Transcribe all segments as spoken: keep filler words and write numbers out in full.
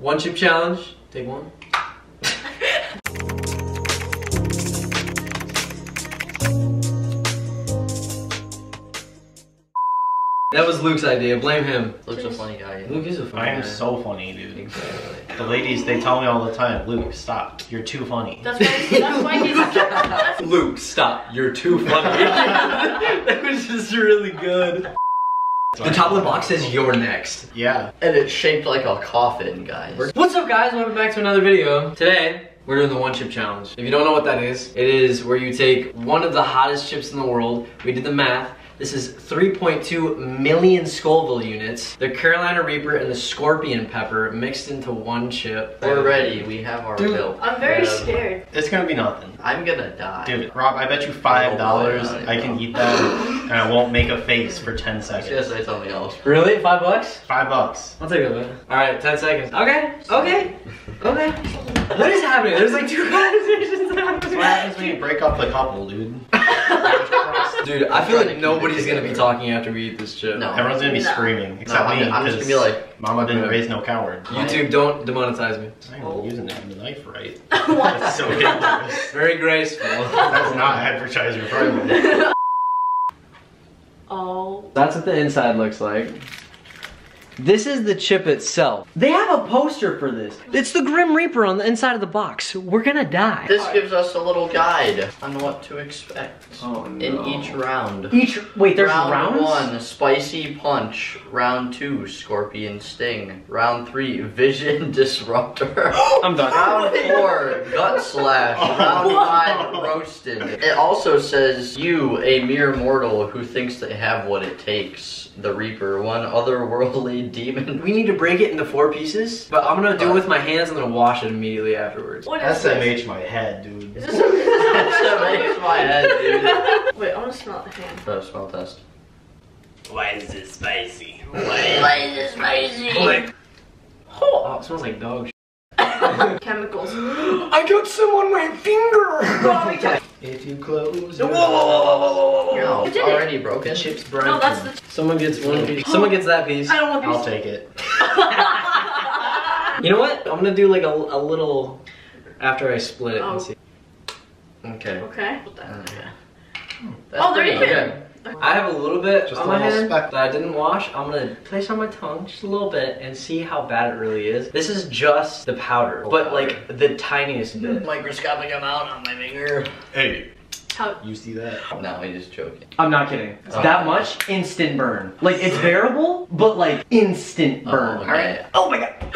One chip challenge. Take one. That was Luke's idea. Blame him. Luke's a funny guy. Luke is a funny I am guy. so funny, dude. Exactly. The ladies, they tell me all the time, Luke, stop. You're too funny. That's why. That's why he's. That's Luke, stop. You're too funny. That was just really good. The top of the box says you're next. Yeah. And it's shaped like a coffin, guys. What's up, guys? Welcome back to another video. Today, we're doing the one chip challenge. If you don't know what that is, it is where you take one of the hottest chips in the world. We did the math. This is three point two million Scoville units. The Carolina Reaper and the Scorpion Pepper mixed into one chip. We're ready. We have our Dude, milk. I'm very We have- scared. It's gonna be nothing. I'm gonna die. Dude, Rob, I bet you five dollars Oh, I can eat that and I won't make a face for ten I was gonna seconds. say something else. Really? Five bucks? Five bucks. I'll take it, man. Alright, ten seconds. Okay, okay, okay. What is happening? There's like two conversations happening. That's what happens when you break up the couple, dude. Dude, I feel like nobody's gonna be talking after we eat this chip. No. Everyone's gonna be No. screaming, No, except I'm, me, I'm just gonna be because like, Mama didn't Yeah. raise no coward. YouTube, don't demonetize me. I'm not even using the knife right. What? That's so dangerous. Very graceful. That's not advertiser friendly. Oh. That's what the inside looks like. This is the chip itself. They have a poster for this. It's the Grim Reaper on the inside of the box. We're gonna die. this gives us a little guide on what to expect Oh, in no. each round. Each, wait, there's round rounds? one, spicy punch. Round two, scorpion sting. Round three, vision disruptor. I'm done. Round four, gut slash. Round five, roasted. It also says, you, a mere mortal who thinks they have what it takes. The Reaper, one otherworldly demon. We need to break it into four pieces, but I'm gonna do it with my hands. I'm gonna wash it immediately afterwards. What is S M this? H my head, dude. Is this That makes my head, dude. Wait, I want to smell the hand. Oh, smell test. Why is this spicy? Why is this spicy? Oh, it smells like dog shit. Chemicals. I got some on my finger! If you close your eyes. No, You it's did it. already broken. Chips broken. No, that's the. Someone gets one piece. Someone gets that piece. I don't want I'll these. take it. You know what? I'm gonna do like a, a little after I split it Oh. and see. Okay. Okay. Oh, yeah. Oh, there you pretty go. good. I have a little bit Just on a my little hand speck. that I didn't wash. I'm gonna place on my tongue just a little bit and see how bad it really is. This is just the powder, Oh, but powder. like the tiniest bit. Microscopic amount on my finger. Hey, How? you see that? No, he's just joking. I'm not kidding. Oh. That much instant burn. Like it's bearable, but like instant Oh, burn. okay. Alright. Oh my god.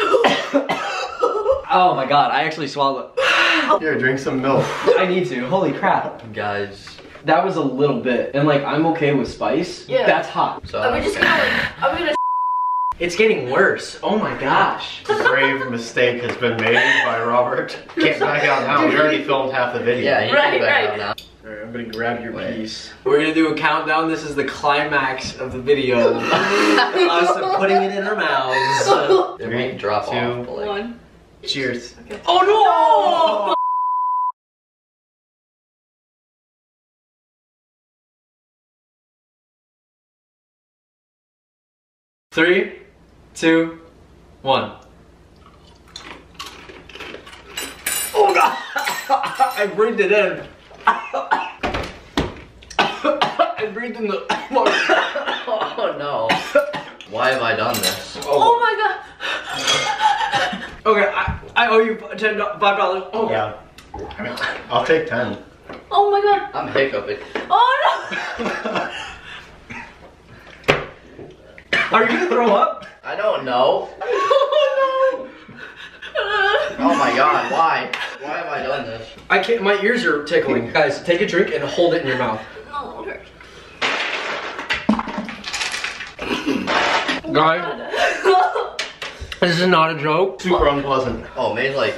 Oh my god, I actually swallowed. Here, drink some milk. I need to. Holy crap. Guys, That was a little bit. And like I'm okay with spice. Yeah. That's hot. so Are we just gonna like? Are we gonna? It's getting worse. Oh my gosh. A grave mistake has been made by Robert. Can't back out now. We already filmed half the video. yeah, you Right, can back right. out now. Alright, I'm gonna grab your Wait. piece. We're gonna do a countdown. This is the climax of the video. Us putting it in our mouths. It Three, might drop two, off. But like, One. Cheers. Okay. Oh no! Three, two, one. Oh god! I breathed it in. I breathed in the. oh no. Why have I done this? Oh my god. Okay, I, I owe you ten five dollars. Oh Yeah. I mean, I'll take ten. Oh my god. I'm hiccuping. Oh Are you gonna throw up? I don't know. no. Oh Oh my god, why? Why have I done this? I can't. My ears are tickling. Guys, take a drink and hold it in your mouth. no. No. Guys, this is not a joke. Super unpleasant. Oh, made like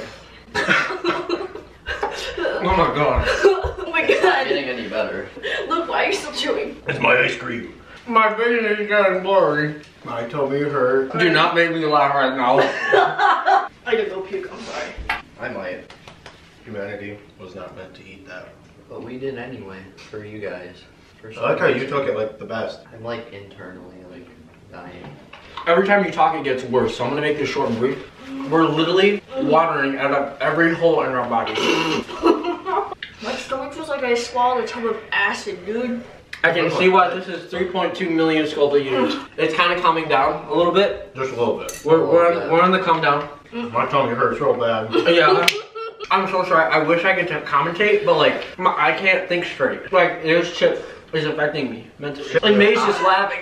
Oh my god. Oh my not god. getting any better. Look, why are you still chewing? It's my ice cream. My vision is getting blurry. My tummy hurt. Do not make me laugh right now. I gotta go puke. I'm sorry. I might. Humanity was not meant to eat that. But we did anyway. For you guys. For I like how you took it like the best. I'm like internally like dying. Every time you talk, it gets worse. So I'm gonna make this short and brief. We're literally watering out of every hole in our body. My stomach feels like I swallowed a tub of acid, dude. I can see why this is three point two million Scoville units. It's kind of calming down a little bit. Just a little bit. We're, we're, on, we're on the calm down. My tummy hurts real bad. Yeah, I'm, I'm so sorry. I wish I could t- commentate, but like, my, I can't think straight. Like, this chip is affecting me mentally. And May's just laughing.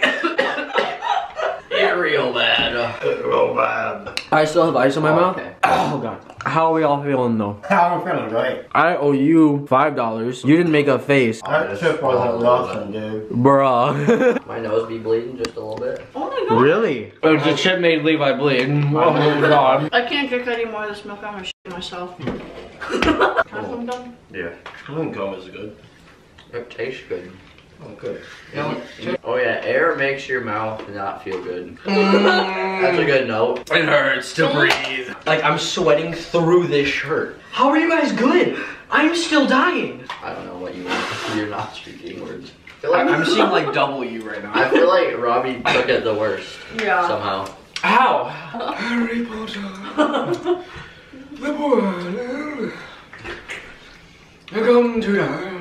It real bad. Real bad. I still have ice in my Oh, mouth. okay. Oh god. How are we all feeling though? How I'm feeling great. I owe you five dollars. You didn't make a face. That chip wasn't nothing, dude. Bruh. My nose be bleeding just a little bit. Oh my god. Really? Oh, the chip made Levi bleed. Oh my god. I can't drink any more of this milk. I'm gonna shit myself. Can I have some done? Yeah. Honeycomb is good. It tastes good. Oh, good. Oh yeah, air makes your mouth not feel good. That's a good note. It hurts to breathe. Like, I'm sweating through this shirt. How are you guys good? I'm still dying. I don't know what you mean. You're not speaking words. I feel like, I'm seeing like double you right now. I feel like Robbie took it the worst Yeah. somehow. How? Harry Potter. The world. Come to die.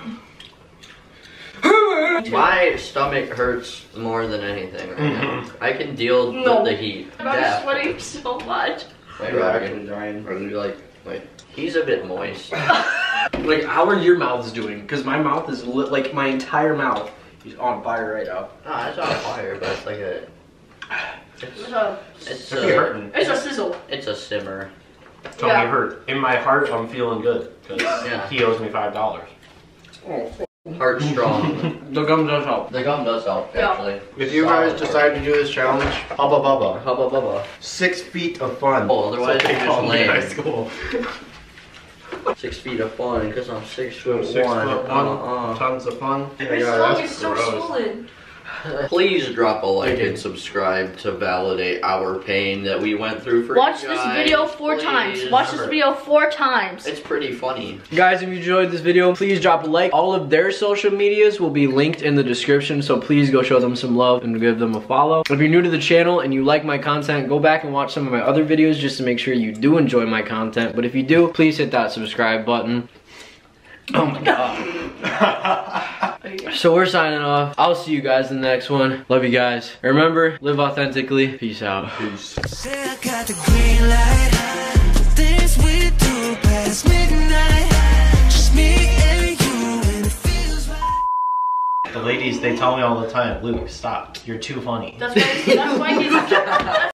My stomach hurts more than anything right now. I can deal No. with the heat. I'm Death. sweating so much. Wait, You're Robbie. actually dying. Or you're like, wait, he's a bit moist. Like, how are your mouths doing? Because my mouth is lit, like my entire mouth is on fire right now. Nah, it's not fire, but it's like a. It's It's, a, it's, If you're a, hurting, it's a sizzle. it's a simmer. tummy Yeah. hurt. In my heart, I'm feeling good. Because Yeah. he owes me five dollars. Heart strong. The gum does help. The gum does help, Yeah. actually. If you guys decide to do this challenge, hubba bubba. Hubba bubba. Six feet of fun. Oh, otherwise That's what you're they just call me in lame. high school. Six feet of fun, because I'm six So foot six one. foot one, Uh-uh. tons of fun. My Yeah, stomach that's is so gross. swollen. Please drop a like Okay. and subscribe to validate our pain that we went through for Watch you this guys, video four times. please. Watch this video four times. It's pretty funny. Guys, if you enjoyed this video, please drop a like. All of their social medias will be linked in the description, so please go show them some love and give them a follow. If you're new to the channel and you like my content, go back and watch some of my other videos just to make sure you do enjoy my content. But if you do, please hit that subscribe button. Oh my god. So we're signing off. I'll see you guys in the next one. Love you guys. Remember, live authentically. Peace out. Peace. Say I got the green light. Things we do past midnight. Just me and you, and it feels right. The ladies, they tell me all the time, Luke, stop. You're too funny. That's why, that's why he's